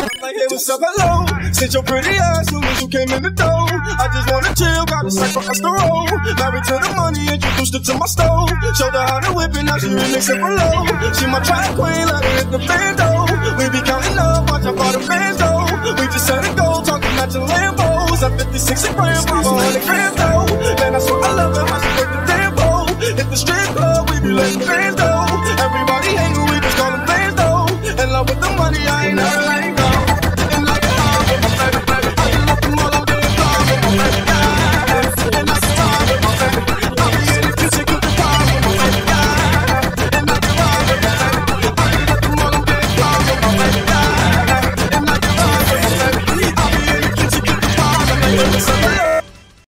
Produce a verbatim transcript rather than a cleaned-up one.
Like, hey, what's up, hello? Since your pretty ass soon as you came in the door. I just wanna chill, got a sack for us to roll. Married to the money, introduced her to my stove. Showed her how to whip it, now she remixing for low. She my track queen, let her hit the bando. We be counting up, watch out for the bands though. We just set a goal, talking matching Lambos. At fifty-six and brand, five hundred grams.